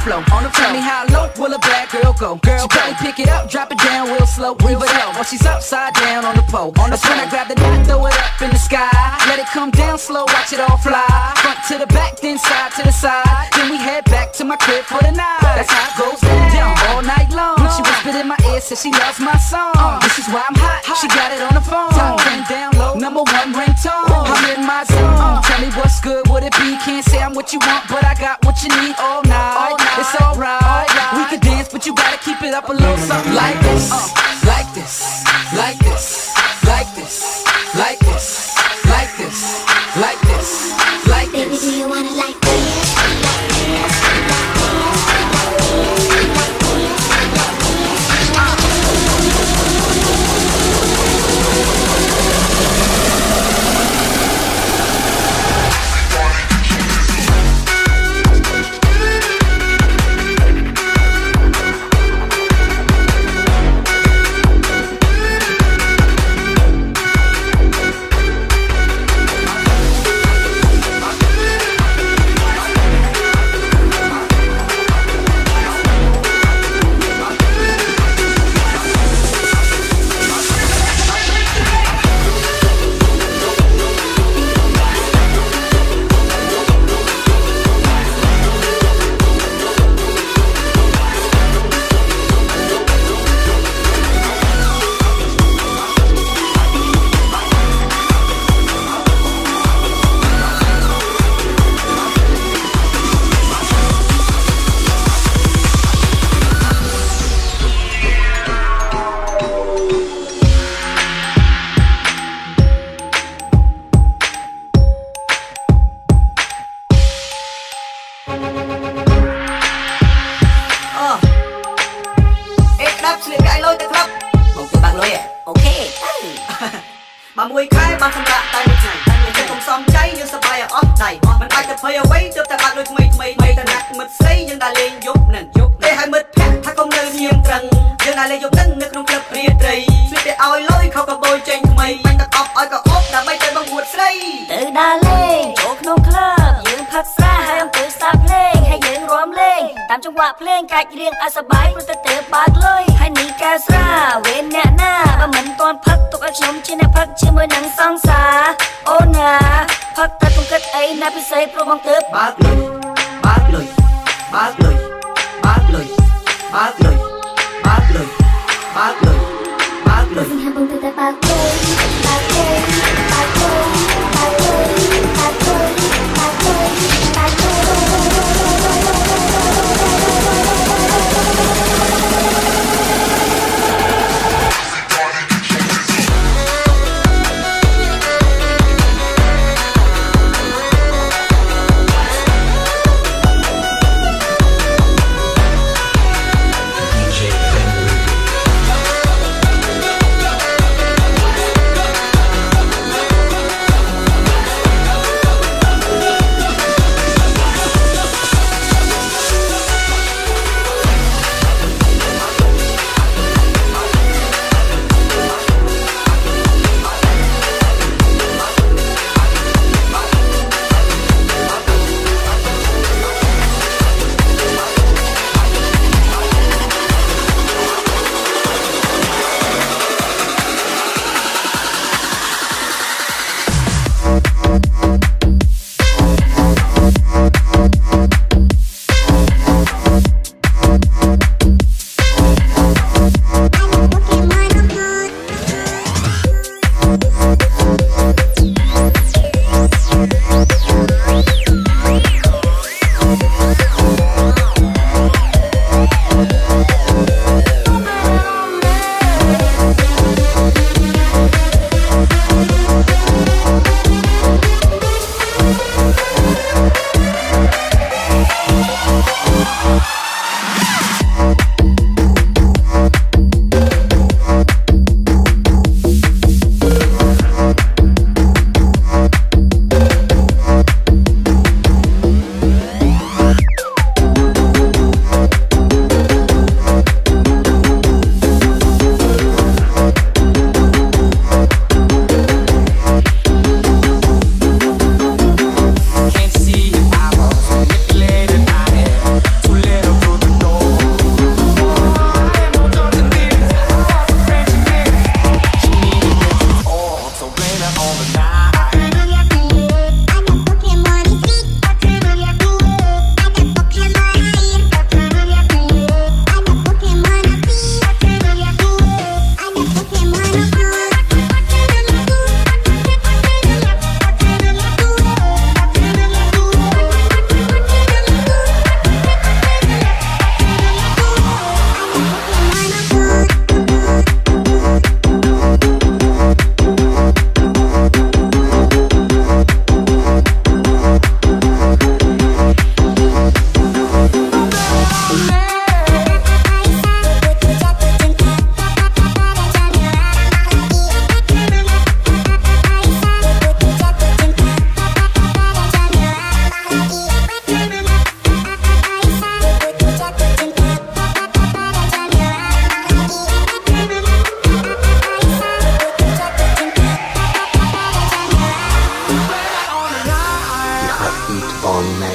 flow. Tell me how low will a bad girl go? She probably pick it up, drop it down real slow, real slow. While she's upside down on the pole. That's when I grab the dot, throw it up in the sky. Let it come down slow, watch it all fly. Front to the back, then side to the side. Then we head back to my crib for the night. That's how it goes down all night long. She whispered in my ear, said she loves my song. This is why I'm hot, she got it on the phone. Top 10 down low, #1 ringtone. I'm in my zone, tell me what's good, would it be? Can't say I'm what you want, but I got what you need all night. It's alright, we can dance, but you gotta keep it up a little something like this. Like this, like this, like this, like this, like this, like this, like this. Baby, do you wanna like this?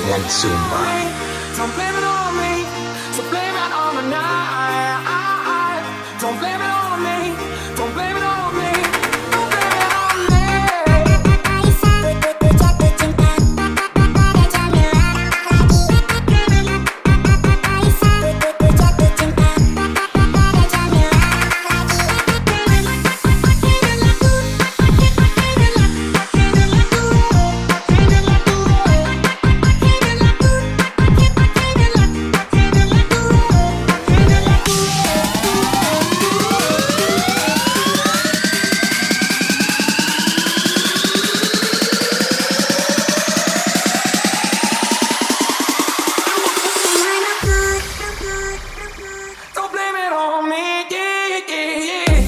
Thailand Zumba. Don't blame it on me, so blame it on the night. Don't blame it on me, don't blame it on me, don't blame it on me. Don't blame it on me, yeah, yeah, yeah.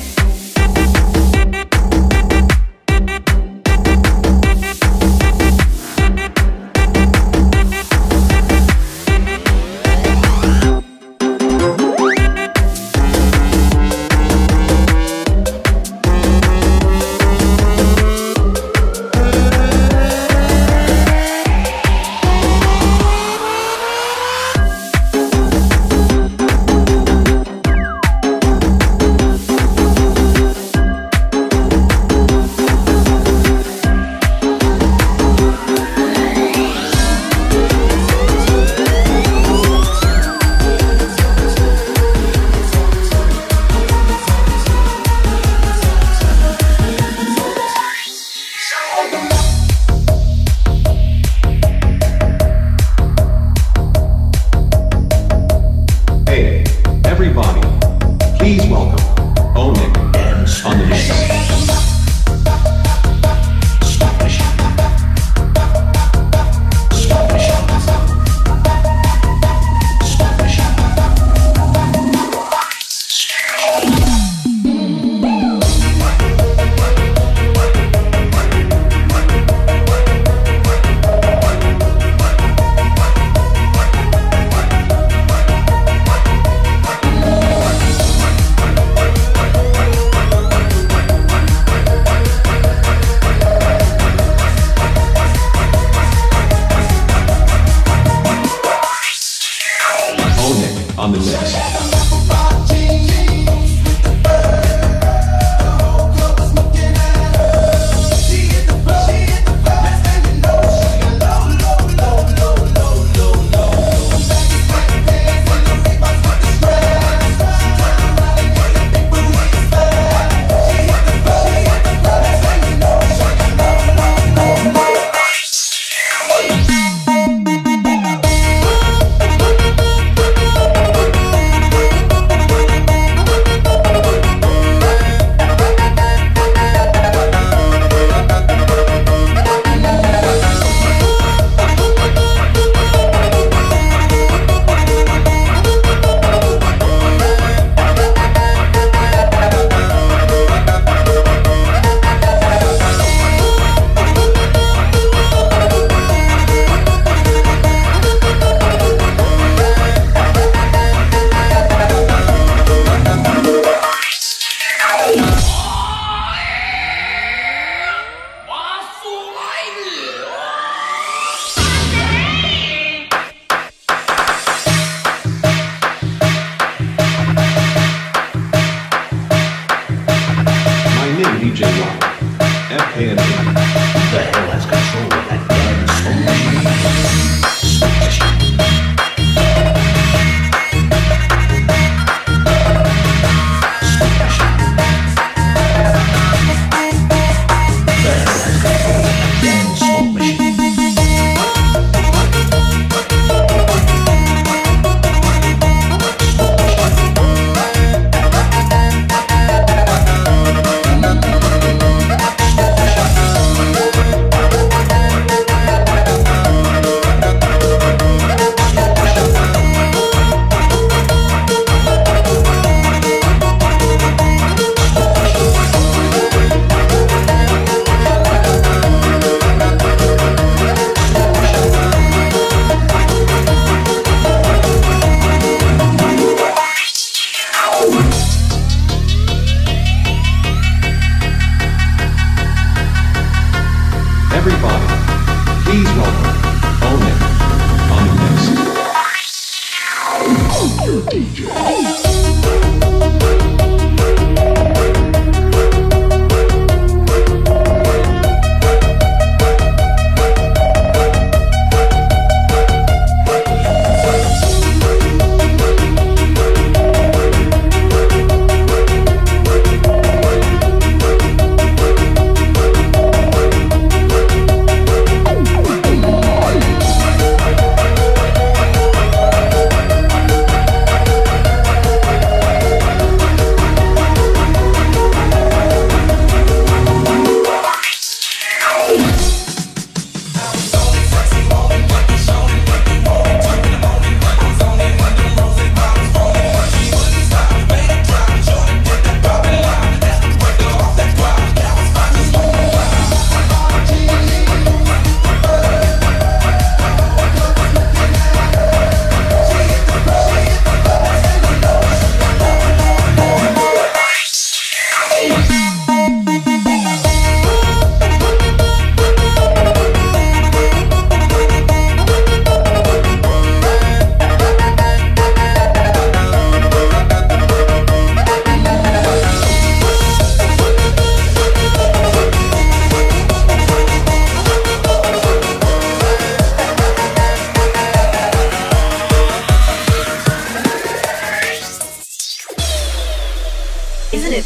Hey, everybody, please welcome Onik on the mix. Onik on the mix.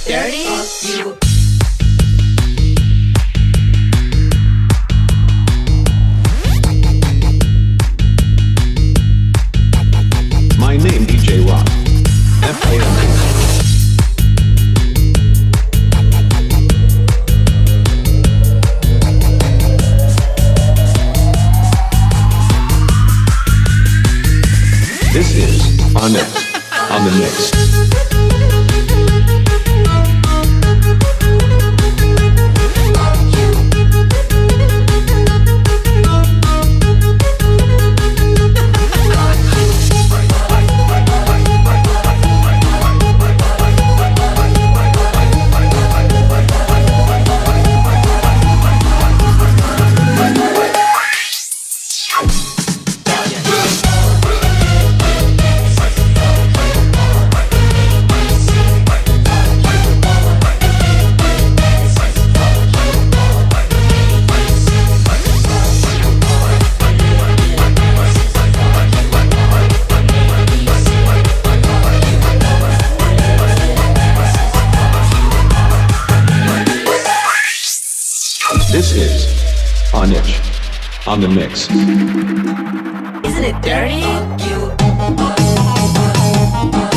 dirty? My name DJ Rock. FAMA. This is Onyx on the mix. This is Onyx on the mix. Isn't it dirty?